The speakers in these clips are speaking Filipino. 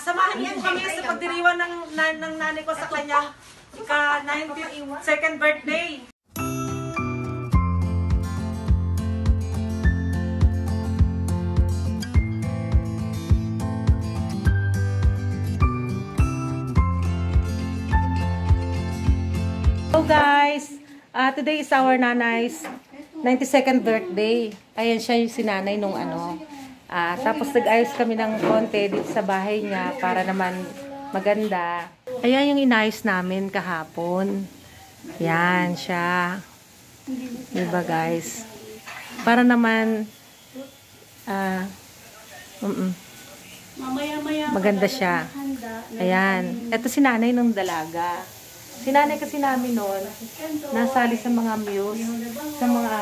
Samahan niyo kami sa pagdiriwang ng nanay ko sa kanyang ika-92nd birthday. Hello guys! Today is our nanay's 92nd birthday. Ayan siya yung sinanay nung ano. Tapos nag-ayos kami ng konti dito sa bahay niya para naman maganda. Ayan yung inayos namin kahapon. Yan siya. Diba guys? Para naman maganda siya. Ayan. Ito si nanay nung dalaga. Sinanay kasi namin noon, nasali sa mga muse, sa mga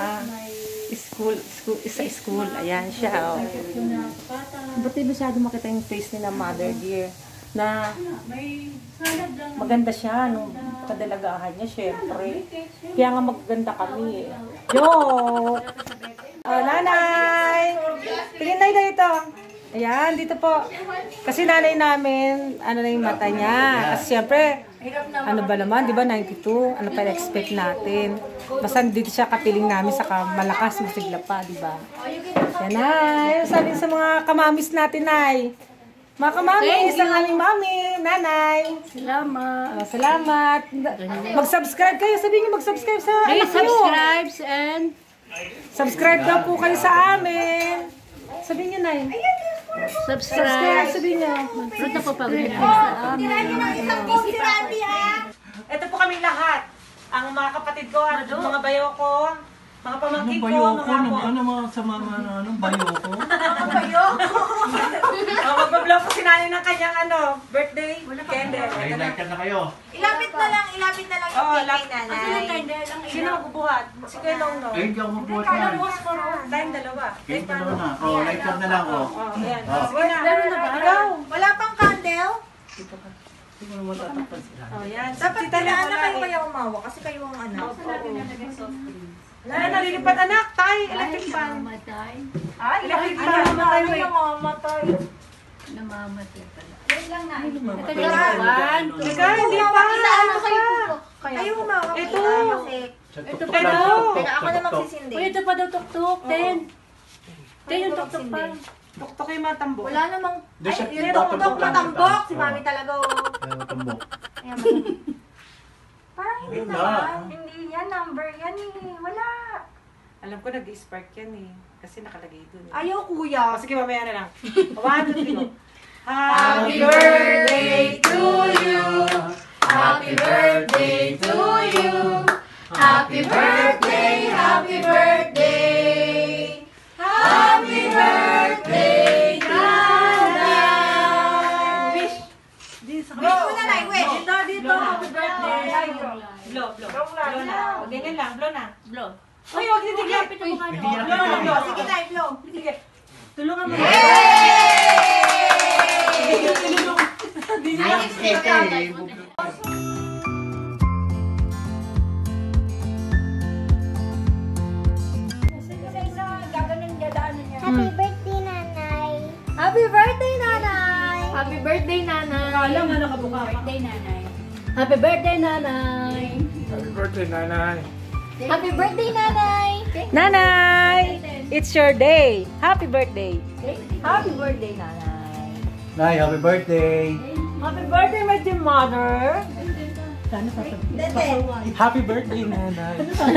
school. Ayan siya. Oh. Ba't di masyado makita yung face ni na mother dear? Na maganda siya nung kadalagahan niya, syempre. Kaya nga magaganda kami eh. Yo! Oh, nanay! Tingin na dito. Ayan, dito po. Kasi nanay namin, ano na yung mata niya. Kasi syempre, ano ba naman, di ba, 92? Ano pa na-expect natin? Basta dito siya kapiling namin, saka malakas, masigla pa, di ba? Yan, Nay. Sabi sa mga kamamis natin, Nay. Mga kamamis, ang aming mami, nanay. Salamat. Salamat. Mag-subscribe kayo. Sabihin niyo mag-subscribe sa anak niyo. Subscribe and subscribe daw po kayo sa amin. Sabihin niyo, Nay. subscribe. Sabihin niyo. Fruit ako pag-review sa amin. Ito po kami lahat. Ang mga kapatid ko at mga bayo ko, mga pamangkin ko, mga sa mama bayo ko? Magbablog ko si nanay ng kanyang birthday candle. Ay, like na kayo. Ilapit na lang yung cake kay nanay. Sino magbubuhat? Si Kuya Longno. Ay, hindi ako mabuhat yan. Tayong dalawa. Kayong dalawa na. Oh, like na lang, oh. Ayan. Oh. Sige na. Ikaw. Wala pang candle? Hindi mo matatakpan sila. Yan. Dapat kailangan na kayo kaya umawa kasi kayo ang anak. Nalilipat anak. Electric fan. Ay, Electric ay, fan. namamatay. Namamatay pala. Ikaw, hindi pa. Ano pa? Kayo umawa. Ito. Ito pa daw. Kaya ako na magsisindi. Uy, ito pa daw tuktok. Ten yung tuktok pa. Tuktok yung mga tambok. Wala namang... Ay, Ay, tuktok matambok. Si mami talaga. Tambok. Ayan, matambok. Parang hindi Wala. naman. Hindi yan. Number yan eh. Wala. Alam ko nag-spark yan eh. Kasi nakalagay dun. Ayaw kuya. Sige, mamaya na lang. 1, 2, 3, go. Happy birthday to you. Happy birthday to you. Happy birthday, happy birthday. Happy birthday, Nanay. Wish. Wish mo na, Nay, wish. Dito. Happy birthday. Blow. Blow na. Ganyan lang. Blow na. Blow. Uy, huwag titigil. Blow. Sige, Nay, blow. Sige. Tulungan mo. Happy birthday, Nanay! Happy birthday, Nanay. Happy birthday, nanay. Alam nga nakabuka. Birthday, nanay. Happy birthday, nanay. Happy birthday, nanay. Happy birthday, nanay. Nanay, it's your day. Happy birthday. Happy birthday, Nanay. Nay, happy birthday. Happy birthday, my dear mother. Happy birthday, nanay.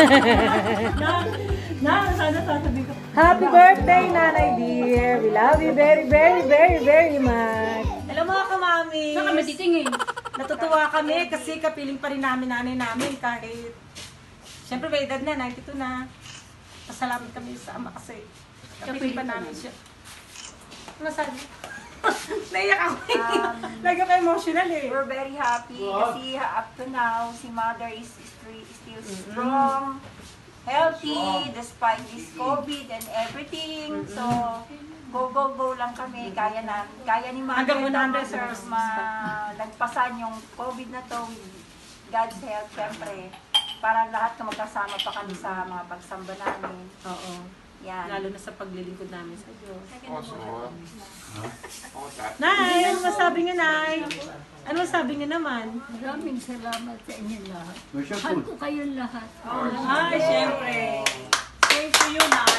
Happy birthday, Nanay dear. We love you very, very, very, very much. Hello mga kamami. Saan kami titingin? Natutuwa kami kasi kapiling pa rin namin nanay namin kahit siyempre may edad na, 92 na. Pasalamat kami sa ama kasi kapiling pa namin siya. Ano sabi? Naiyak ako. Lagi ako emotional eh. We're very happy kasi up to now, si Mother is still strong, healthy, despite this COVID and everything. So, go lang kami. Kaya ni Mother Hanggang 100 sir, malagpasan yung COVID na to with God's help, syempre. Para lahat na magkasama pa kami sa mga pagsamba namin. Oo. Yan. Lalo na sa paglilingkod namin sa Diyos. Nay, ano masabi niyo, Nay? Ano masabi niyo naman? Maraming salamat sa inyo lahat. Where's your Mahal food? ko kayong lahat. Ay, syempre. Same to you, Nay.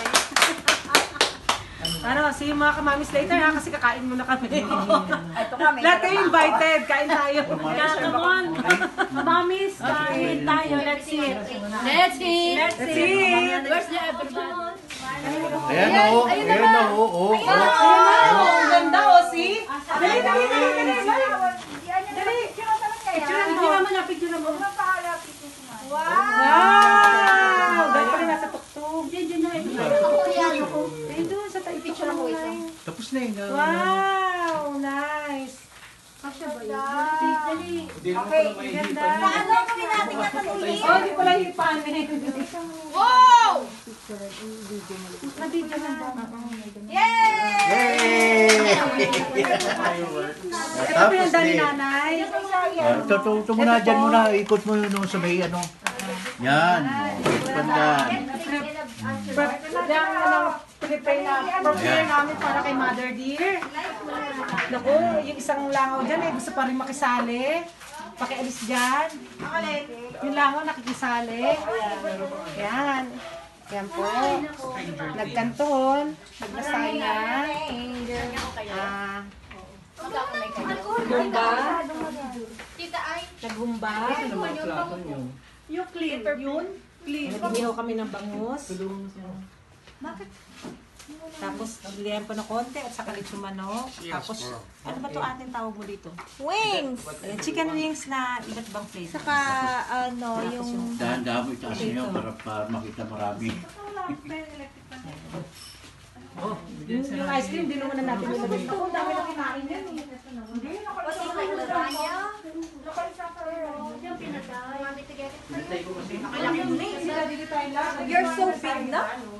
Ano, see you mga kamamis later ha, kasi kakain muna kami. Ito kami. Lahat kayo invited, kain tayo. Kaya come on, mamamis, kain tayo. Let's eat. Let's eat. Let's eat. Where's the everybody? Ayan o. Ayan o. Oh, ang ganda o, see? Dali, dali, dali, dali. Dali. Picture mo na, picture mo. Wow! Dahil pa rin nasa tuktok. Eh, doon sa tayo. Picture mo na. Tapos na yun. Wow! Nice. Okay. Ganda. Paano kami natin natutuloy? Oh, di pala hipanin. Na-video na. Yay! Ito pinanda ni nanay. Ito muna, dyan muna. Ikot mo yun sa may ano. Yan. Pandan. Prepare namin para kay Mother Dear. Naku, yung isang langaw dyan eh, gusto pa rin makisali. Pakialis dyan. Yung langaw nakikisali. Yan. Yan po. Nagkanton. Naglasaya. Gumba. Naghumba. Yung clean. Yun? Clean. Nagbiho kami ng bangus. Tapos, naglihan pa ng konti at saka lechon manok. Tapos, ano ba ito ating tawag mo dito? Wings! Ayan, chicken wings na iba't ibang flavor. Saka, ano, yung... Dahan-dahan mo itaas niyo para makita marami. Yung ice cream, di naman na natin nilagay. Ako, ang dami na kinain yan. You're so big na?